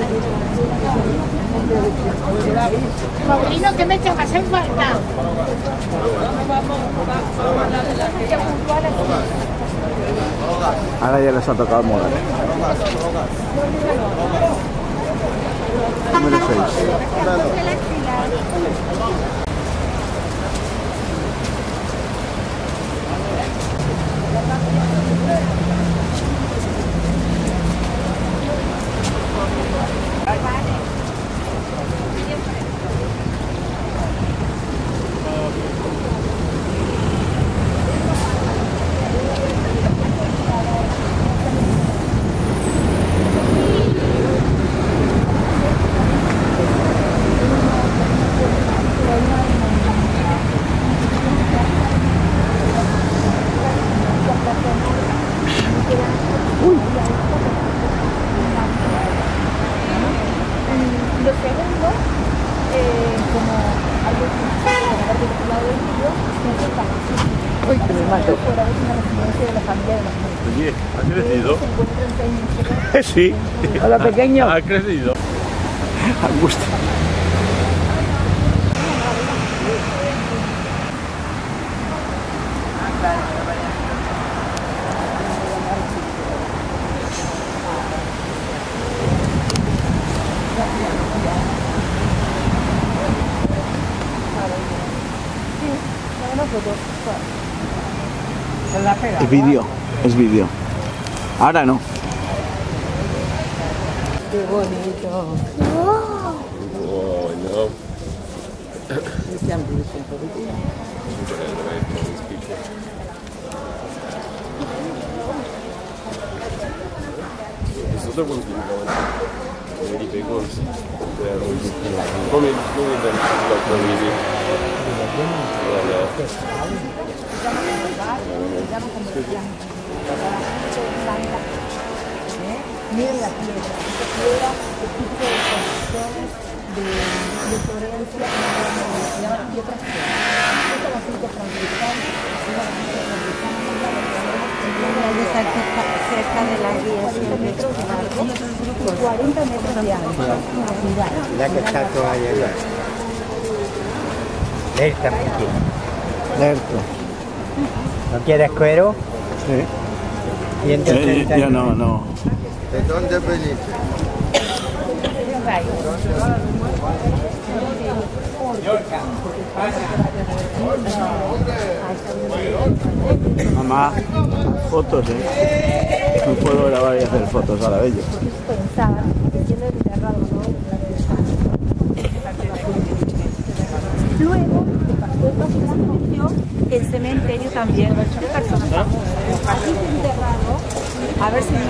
Paulino, ¿qué me echas? ¿Hacen falta? Ahora ya les ha tocado moda. Número 6. Lo segundo, como algo particular del libro, siempre está Uy, que me mato. fuera de una residencia de la familia de los médicos. Oye, ¿ha crecido? Se encuentra en 6 meses. Sí. Hola, pequeño. Ha crecido. Angustia. Es vídeo, es vídeo. Ahora no. Qué bonito. Oh, no. These other ones we go into, really big ones. They're always coming them like they're really. Miren la piedra, esta piedra es típica de construcciones de Florencia y otras piedras. Esta basílica franciscana es una basílica franciscana muy grande cerca de la guía 100 metros de largo y 40 metros de ancho. Mira que está toda llena. Lerta, Miki. Lerto. ¿No quieres cuero? Sí. 130. Ya no. ¿De dónde veniste? Mamá, fotos, No puedo grabar y hacer fotos ahora de ellos. Pensar, siendo enterrado, ¿no? Luego, el cementerio también, de personas famosas. Aquí está enterrado, a ver si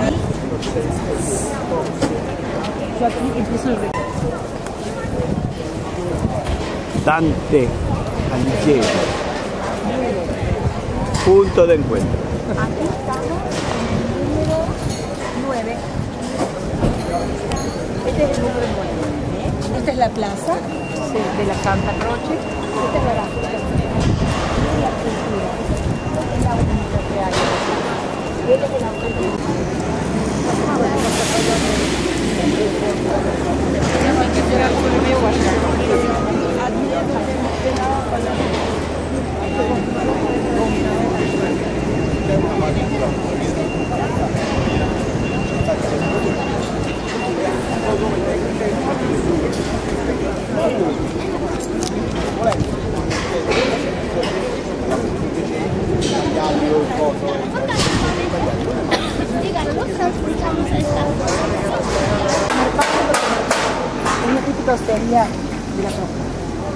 yo aquí empiezo el recorrido. Dante Alighieri. Punto de encuentro. Aquí estamos en el número 9. Este es el número 9. Esta es la plaza de la Santa Croce. Esta es la basílica. La cultura. Esta es la bonita que hay. Este es el autor. Una típica hostería de la zona.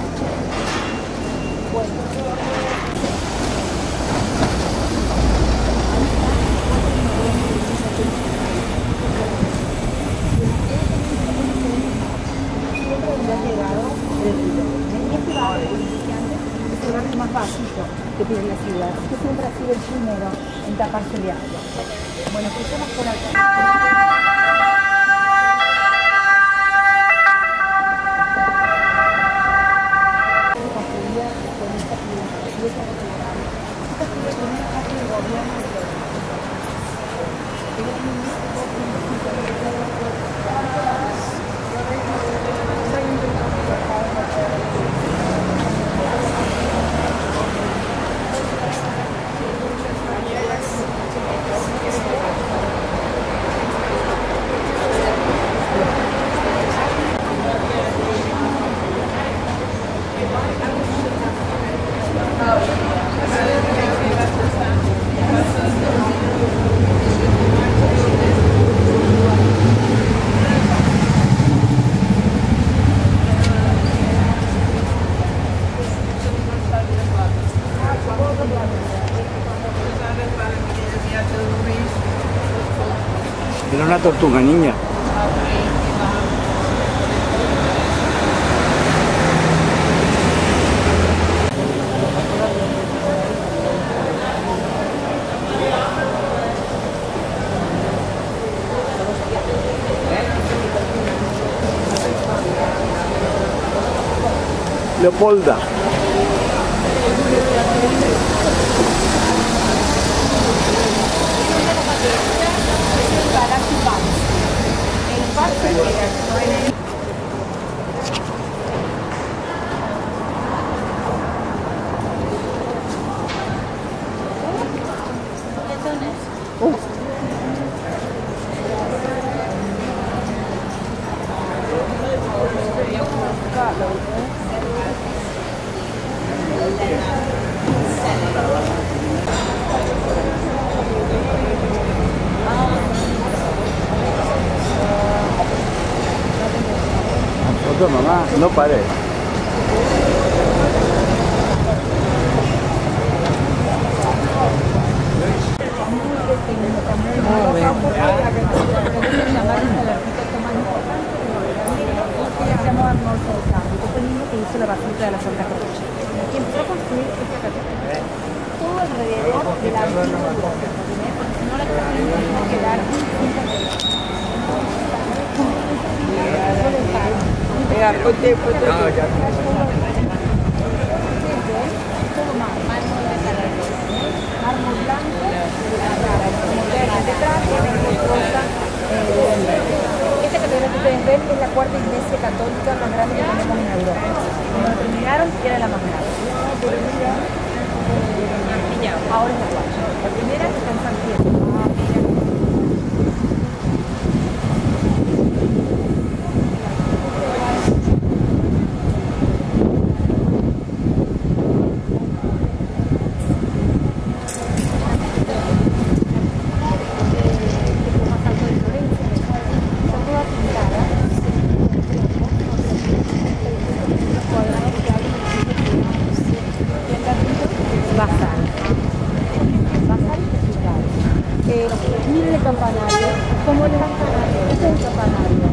Es el barrio más básico que tiene la ciudad. Este siempre ha sido el primero en taparse de agua. Bueno, crucemos por acá. Era una tortuga, niña. Leopolda. Foto, mamá, no pares. La Basílica de la Santa Cruz y empezó a construir esta catedral todo alrededor de la antigua porque si no la catedral iba a quedar todo mármol de Salerno, mármol blanco moderna detrás y rosa. Esta catedral que ustedes ven es la cuarta iglesia católica más grande que tenemos en Europa. Cuando terminaron era la más grande. Ahora es la cuarta. La primera está en San Pedro. Miren el campanario, como el campanario, este es el campanario.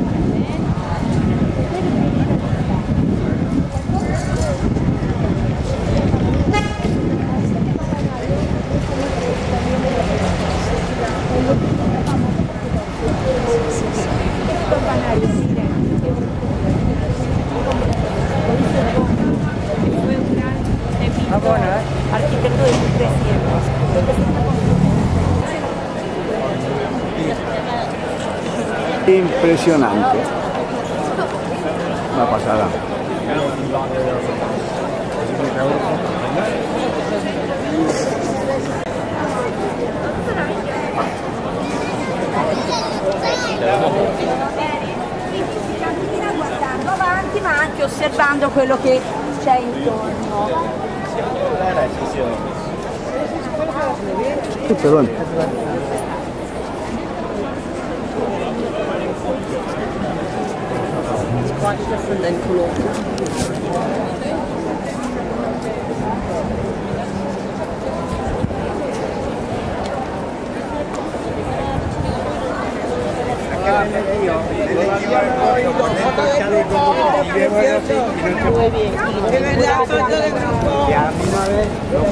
Este campanario, miren. Fue un gran arquitecto de 1300. Impresionante. Una pasada. Guardando avanti ma anche osservando quello che c'è intorno. Perdón. Quite different than Cologne. Muy bien. De verdad, foto de grupo. Ya, una vez.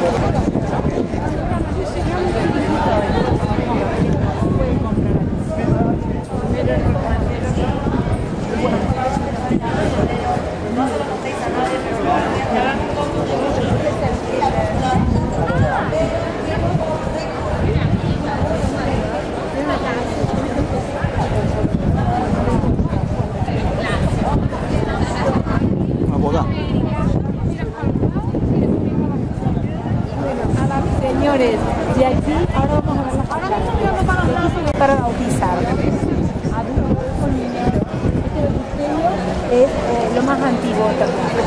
Señores, de aquí ahora vamos a ver las fachada. De aquí se ve para bautizar. Adultos con niños. Este bautisterio es lo más antiguo también.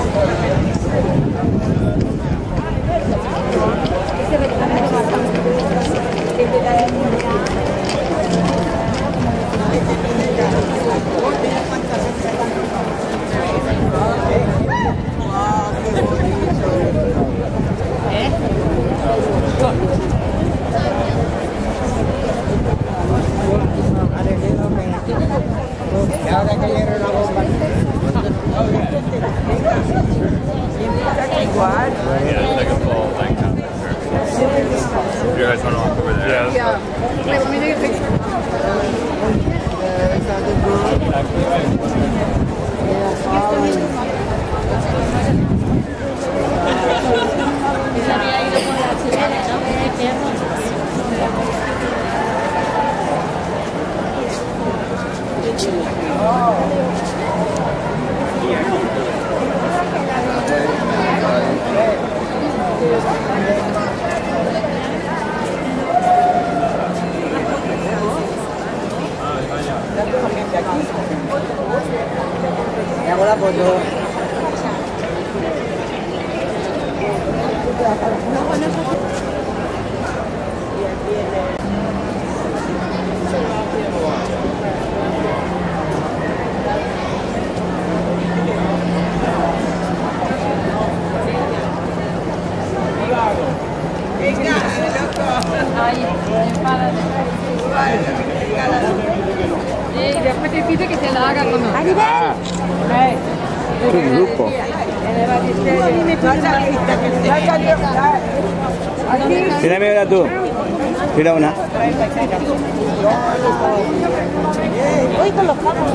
Ese rectángulo bastante es de la etnia. Ada Me hago la foto. Y después te pide que te la haga con nosotros. Es un grupo. Tírame una tú. Tira una. Hoy con los papos.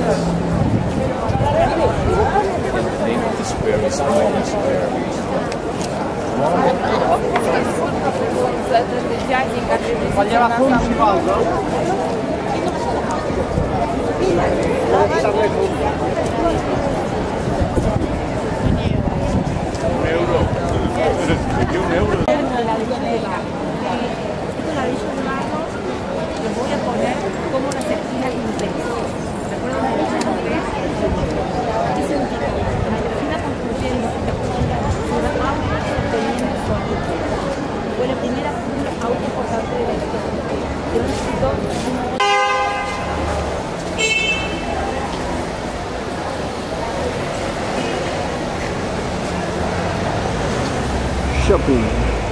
Les voy a poner como una cerquilla intensa. ¿Recuerdan la lección 3? ¿Qué significa? La tercera concluyendo que una auto teniendo su auto. Fue la primera auto importante de la historia. Yo necesito Shopping.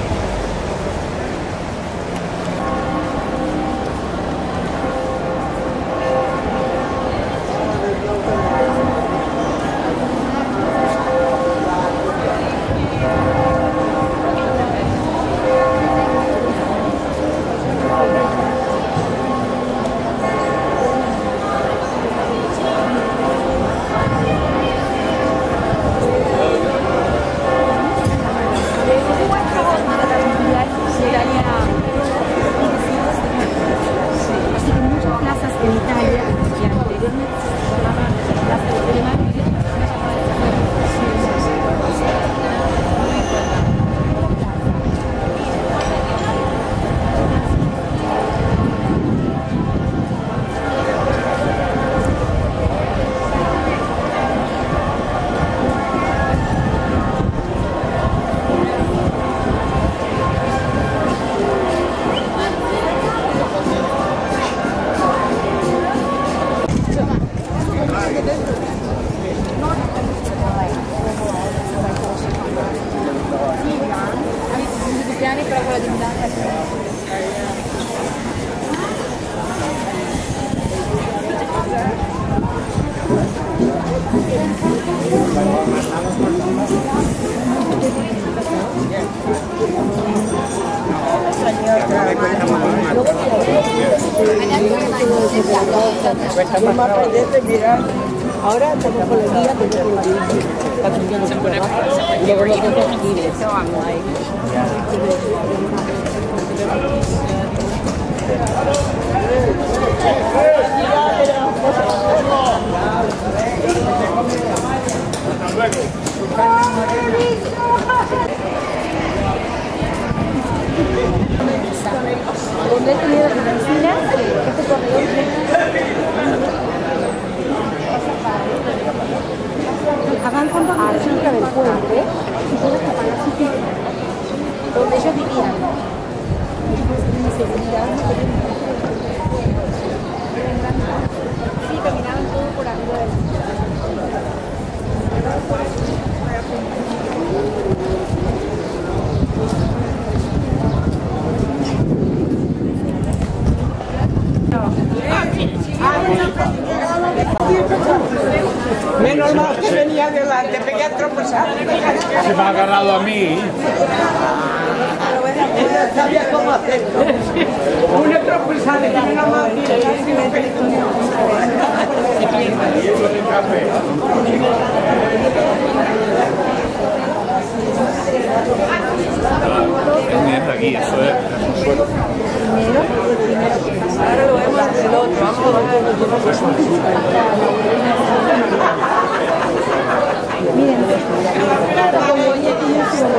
Vamos a aprender, mira. Ahora tengo por el día, tengo por el día. Y luego lo tengo que escribir. So I'm like... donde he tenido oficinas, este corredor avanzan cerca del puente y todas las palacios donde ellos vivían. Sí, caminaban todo por arriba del... Menos mal que venía delante, pegué a tropezar. Se me ha agarrado a mí. Ella sabía cómo hacerlo. Una tropezada que menos mal Es aquí, eso es. Primero que pasa. Ahora lo vemos del otro, vamos. Miren, con bolletillos y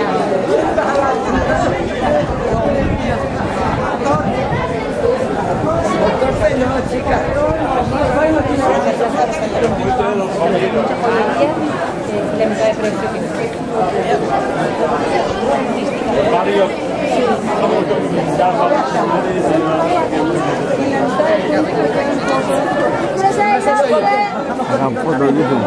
la mitad de precio Hagan fotos, dicen.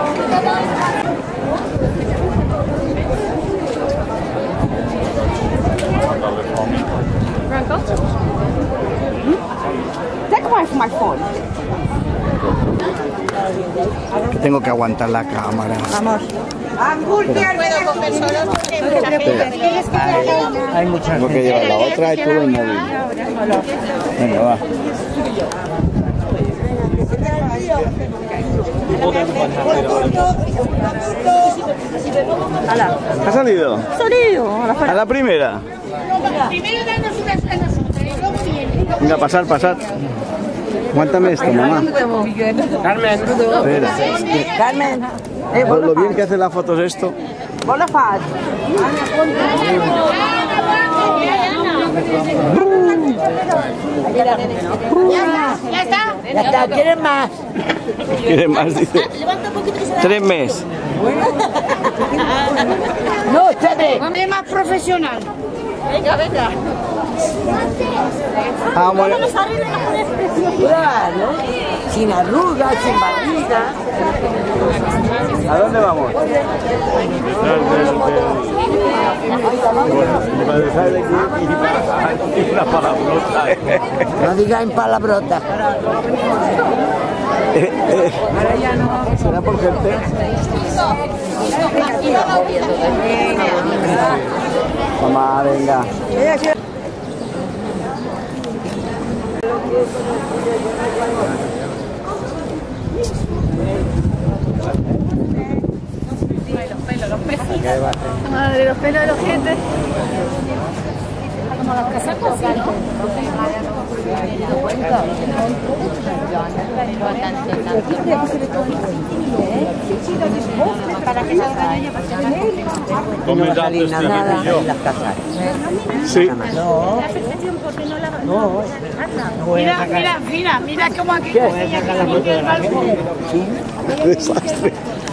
Take away from my phone. Tengo que aguantar la cámara. Vamos. Hay muchas. Tengo que llevar la otra y todo el móvil. Venga, va. ¿Ha salido? A la primera. Primero danos unas a nosotros y luego viene. Venga, pasar, pasar. Aguántame esto, mamá. Carmen. Espera. Carmen, Lo bien que hace las fotos esto. bola faz. Ya está. Ya está, ¿quieres más? Quiere más, dice. 3 meses. No, chévere. Hombre más profesional. Venga, venga. Vamos. Claro, sin arrugas, sin barriga. ¿A dónde vamos? Una palabrota. No digáis palabrotas. ¿Será por gente? Mamá, venga. Madre, los pelos de los gente. Como las casacas, ¿sí, no? Come da nada en las casas. Sí. Mira, mira, mira, mira cómo aquí. Desastre.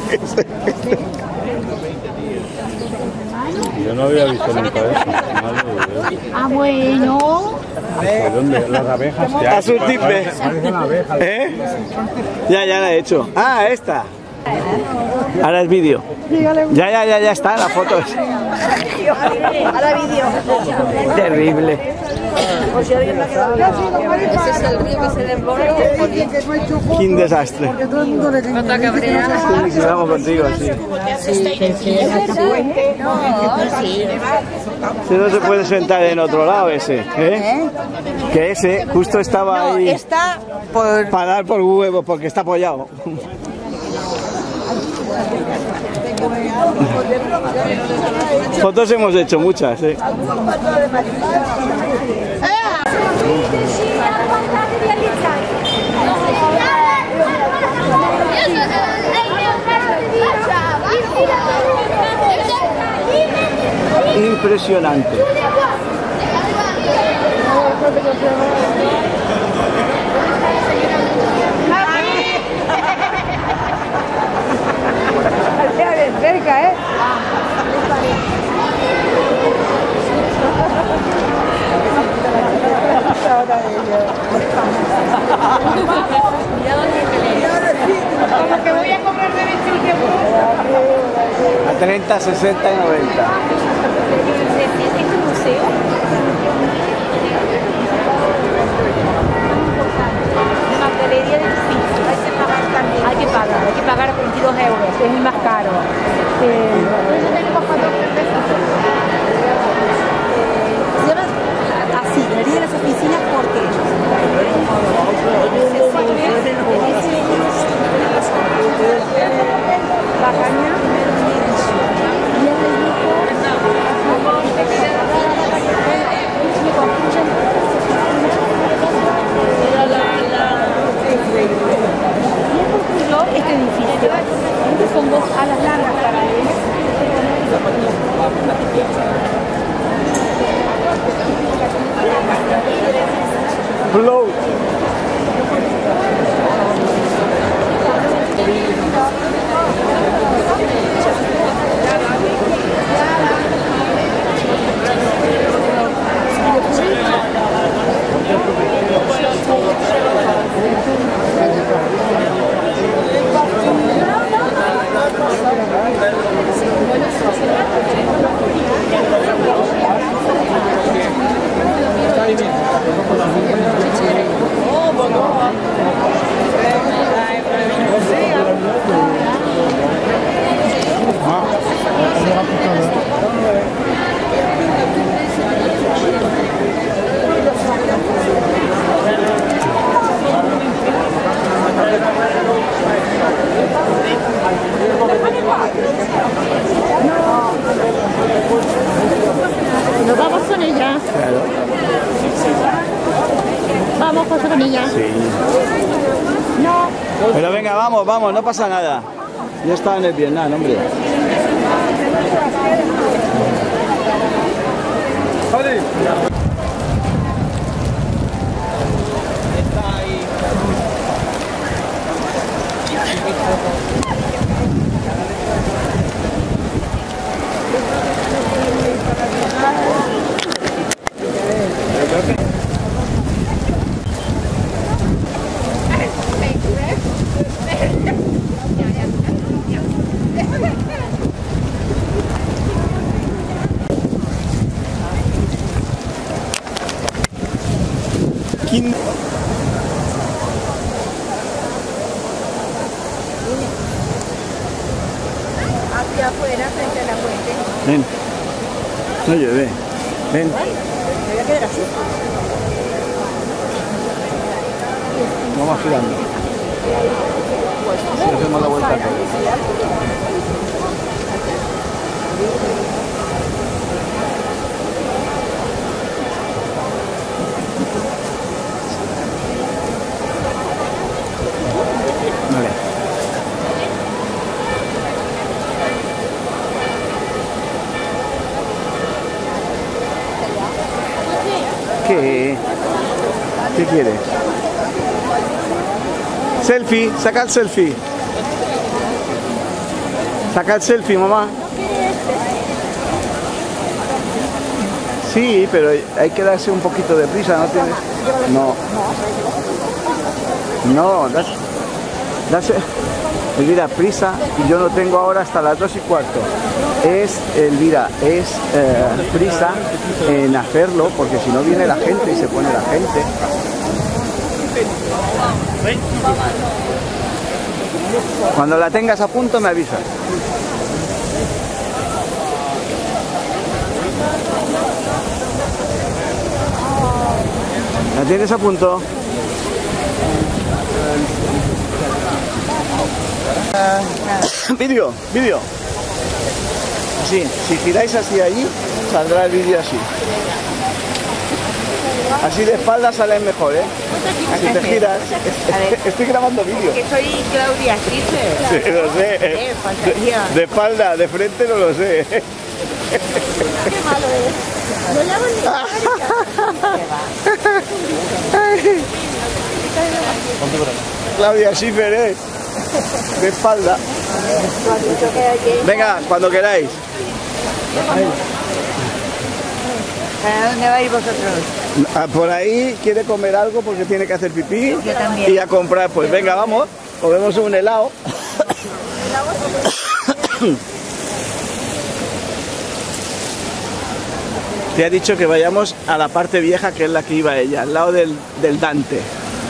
Yo no había visto nunca eso. Madre de Dios. Ah, bueno. ¿De dónde? Las abejas. A surtirme. Parecen abejas. ¿Eh? Ya la he hecho. Ah, esta. Ahora es vídeo. Ya está, la foto es. Ahora vídeo. Terrible. Ese es el río que se desborda. Qué desastre. Sí, vamos contigo, sí. Si no se puede sentar en otro lado ese, ¿eh? Que ese justo estaba ahí Está por... para dar por huevo porque está apoyado. Fotos hemos hecho muchas, ¿eh? Impresionante. cerca, ¿eh? Como que voy a comprar de 21 A 30, 60 y 90. ¿Este museo? Una galería de edificios. Hay que pagar también. Hay que pagar 22 euros, es el más caro. Así, galería de las oficinas, ¿por qué? La caña. Pero venga, vamos, vamos, no pasa nada. Ya estaba en el Vietnam, hombre. Hacia afuera, frente a la fuente. Ven. No llueve. Ven. Me voy a quedar así. Vamos girando. Si hacemos la vuelta a todo. Vale. ¿Qué? ¿Qué quieres? Selfie, saca el selfie. Saca el selfie, mamá. Sí, pero hay que darse un poquito de prisa, ¿no tienes? No. No, darse. Elvira, prisa, y yo no tengo ahora hasta las 2:15. Es, Elvira, es prisa en hacerlo, porque si no viene la gente y se pone la gente. Cuando la tengas a punto me avisas. ¿La tienes a punto? Vídeo, vídeo. Así, si giráis así allí, saldrá el vídeo así. Así de espalda sale mejor, ¿eh? Si te giras, estoy grabando vídeo. Que soy Claudia Schiffer. Sí, lo sé. De espalda, de frente no lo sé. Qué malo es. No le hago ni Claudia Schiffer, ¿eh? De espalda. Venga, cuando queráis. ¿A dónde vais vosotros? Por ahí quiere comer algo porque tiene que hacer pipí. Yo también. Y a comprar. Pues venga, vamos. Comemos un helado. Te ha dicho que vayamos a la parte vieja, que es la que iba ella, al lado del Dante.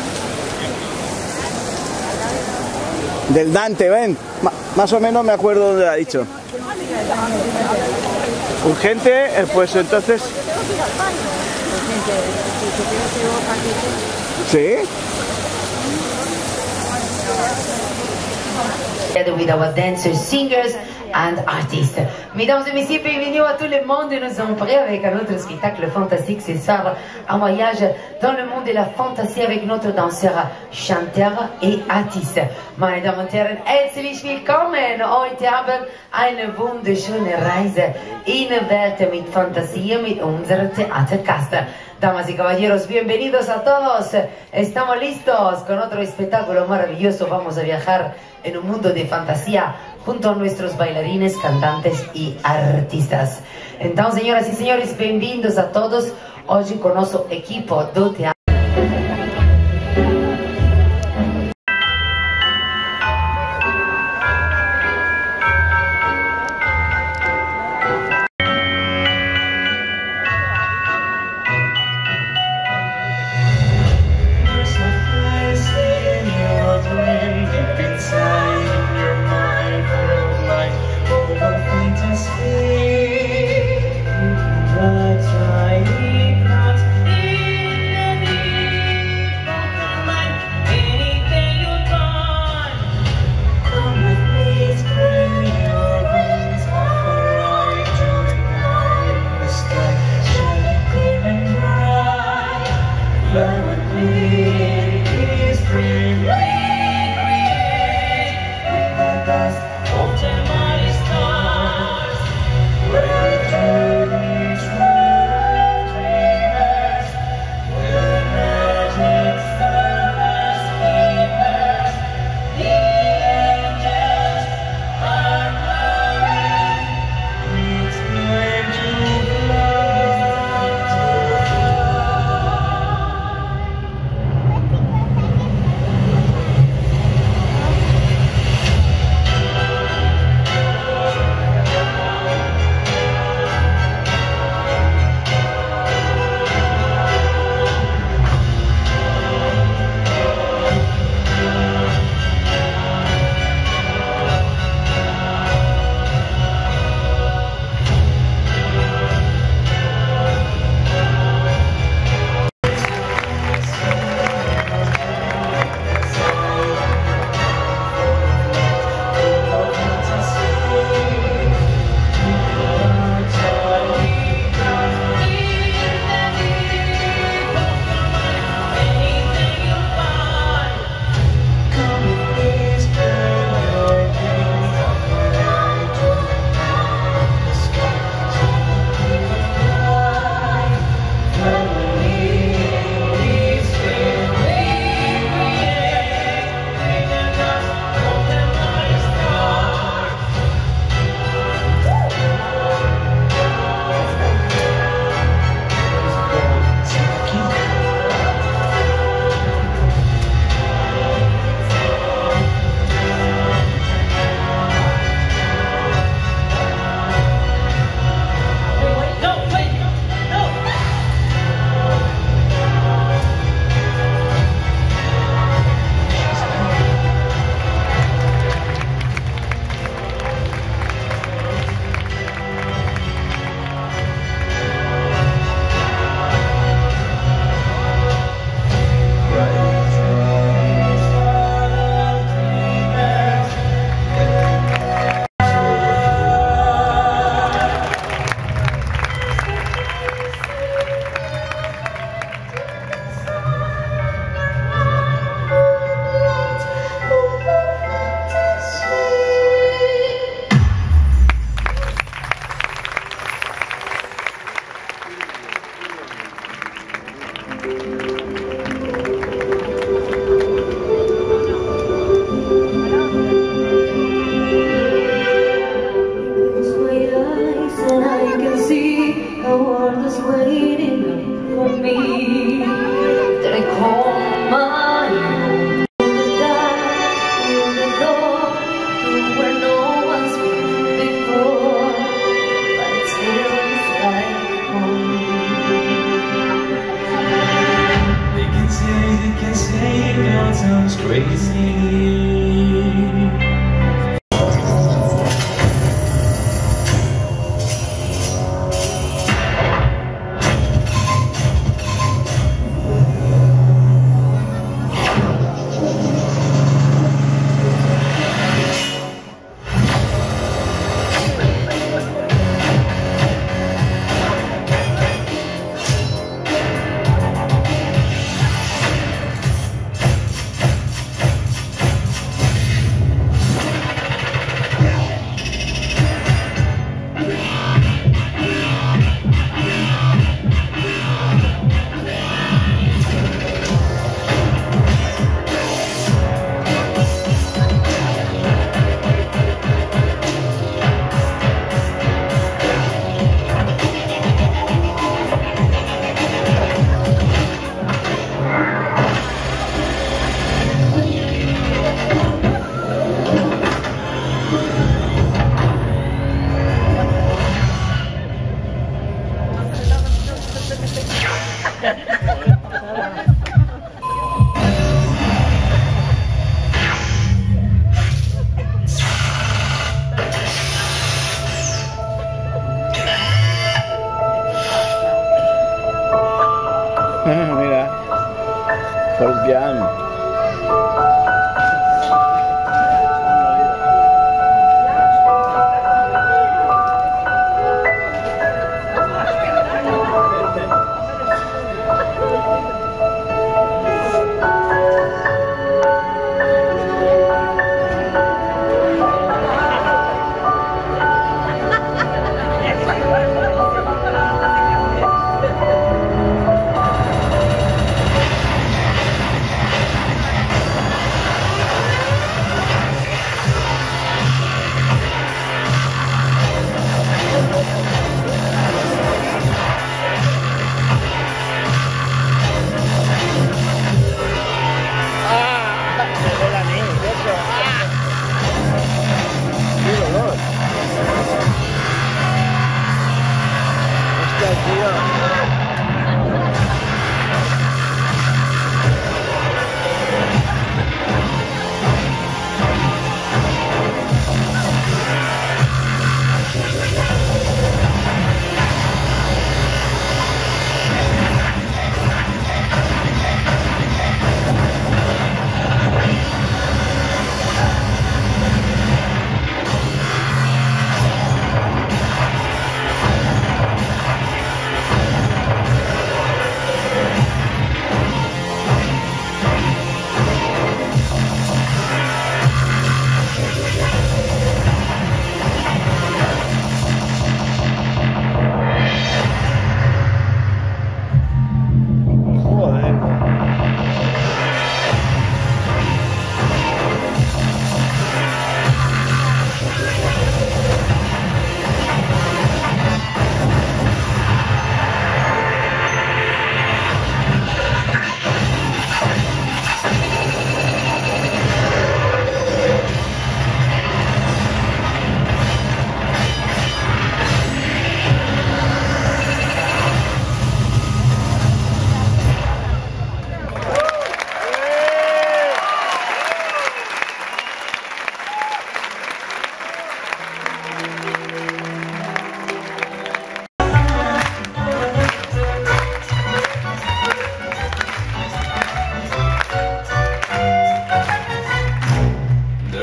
Del Dante, ven. Más o menos me acuerdo dónde ha dicho. Urgente, pues entonces... ¿Sí? Together with our dancers, singers and artists. Mesdames et messieurs, bienvenue à tout le monde. Nous sommes prêts avec un autre spectacle fantastique ce soir. Un voyage dans le monde de la fantasie avec notre danseur, chanteur et artiste. Meine Damen und Herren, herzlich willkommen. Heute haben eine wunderschöne Reise in eine Welt mit Fantasie mit unserem Theatercast. Damas y caballeros, bienvenidos a todos. Estamos listos con otro espectáculo maravilloso. Vamos a viajar en un mundo de fantasía junto a nuestros bailarines, cantantes y artistas. Entonces, señoras y señores, bienvenidos a todos. Hoy con nuestro equipo do teatro. Try not in any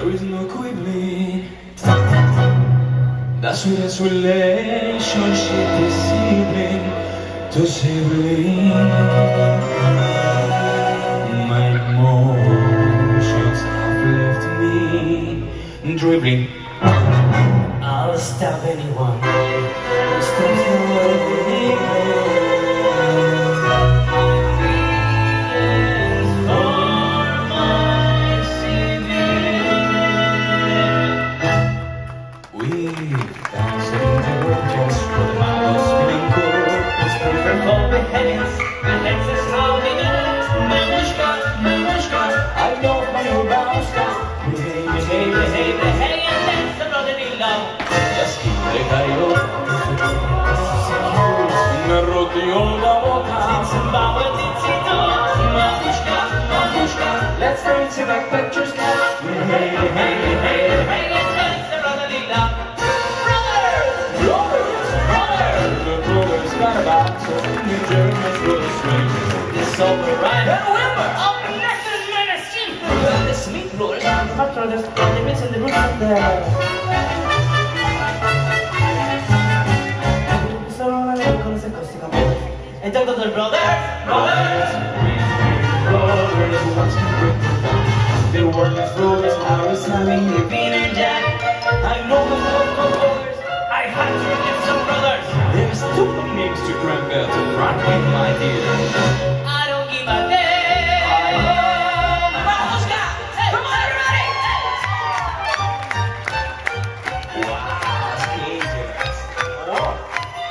there is no quibbling. That's what relationship is sibling to sibling. My emotions have left me dribbling. I'll stab anyone who stops the way. Let's dance in our pictures now. Hey, hey, hey, hey, hey, let's dance around the lila. The brothers got about so New Germans will swing. This over right. Remember, I'll be next to the man I see. The sleep roll. My brothers, they miss in the roof of the... And talk to the brothers. The world is full of hours, having the bean and jack. I know the local brothers. I had to get some brothers. There's too many names to crank out to front with my dear. I don't give a damn. Mamushka! Hey, come on, everybody! Wow, skaters. Oh.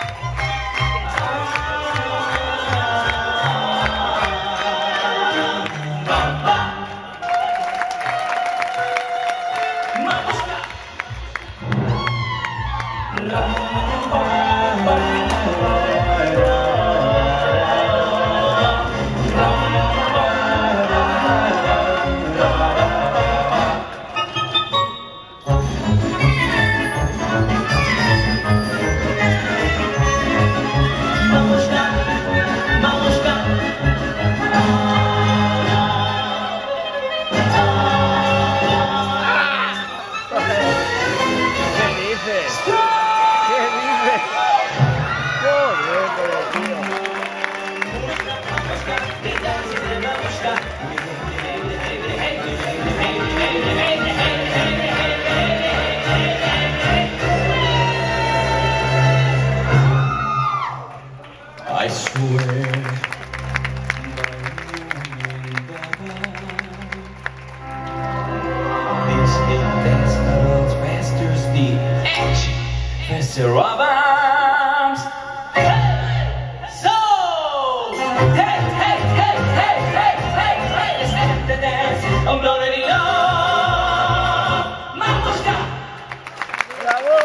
I swear this intense world festers the edge, fester of arms. So, hey, hey, hey, hey, hey, hey, hey, let's end the dance. I'm bloody love, Mamushka. Bravo.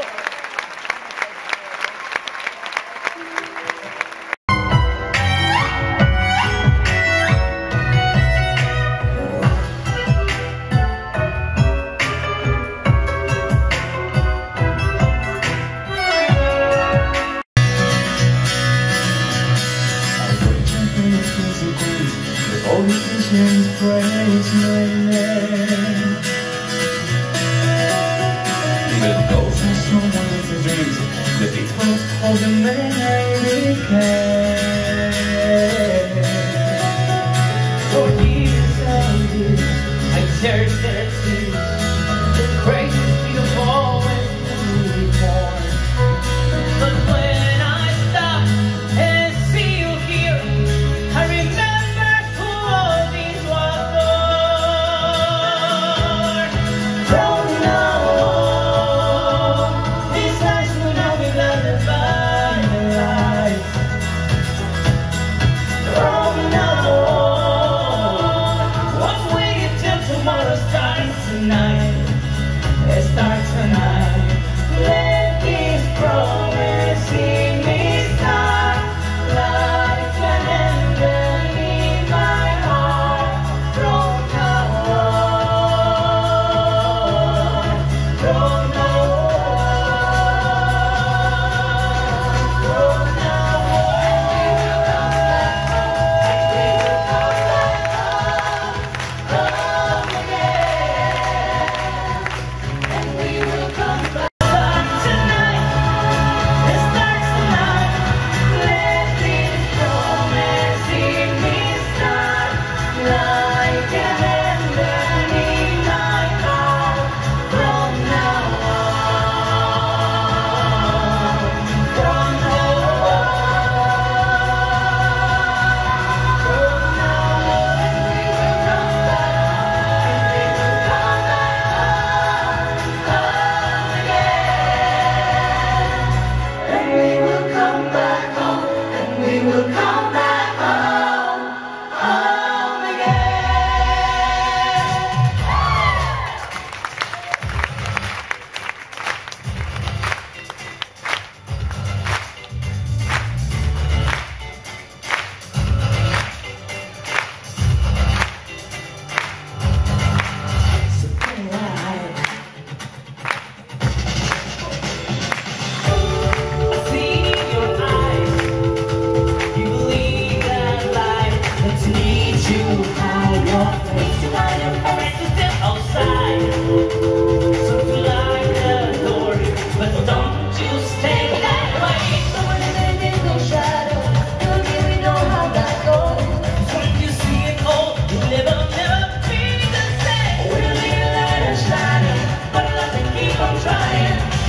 All the Christians praise my name. The ghosts of someone else's dreams, the pitfalls of the man I became. For years and years, I cherished their tears, the crazy speed of always newly born. But when I stop and see you here, I remember who all these was born. From now on, these eyes will not be blinded by the light. From now on, won't wait till tomorrow starts tonight. It starts tonight. Let this promise in me start like an ember in my heart. From now on, from now on, from now on, come again.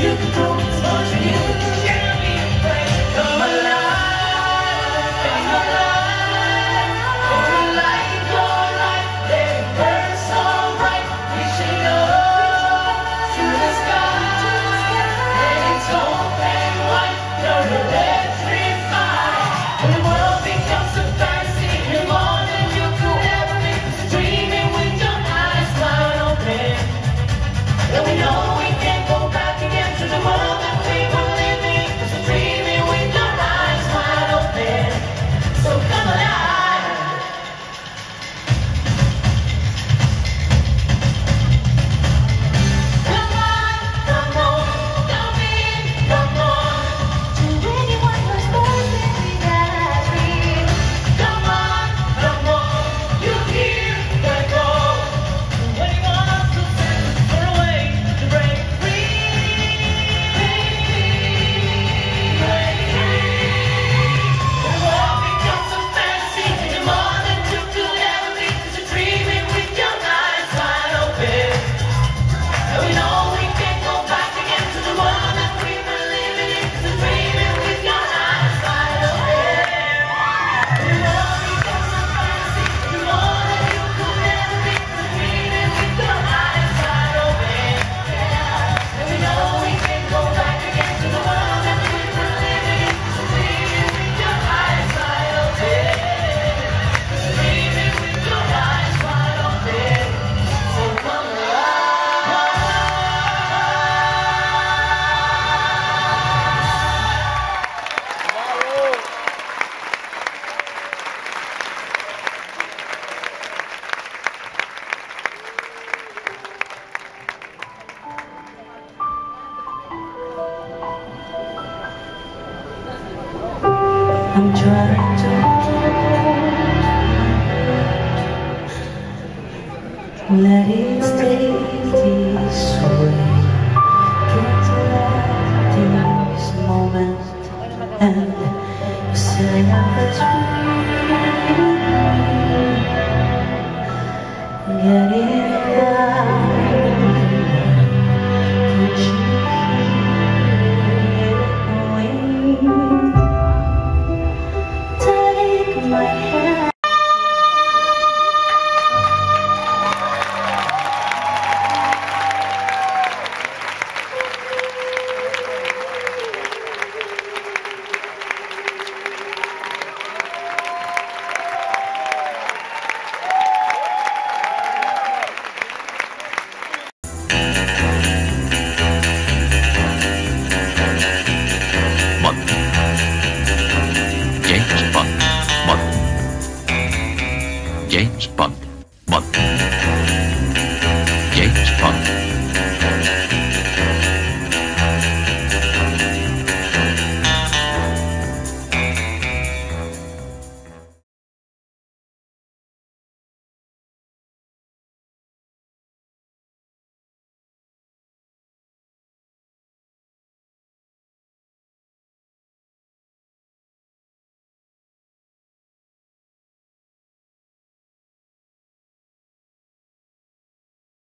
I'm trying to let it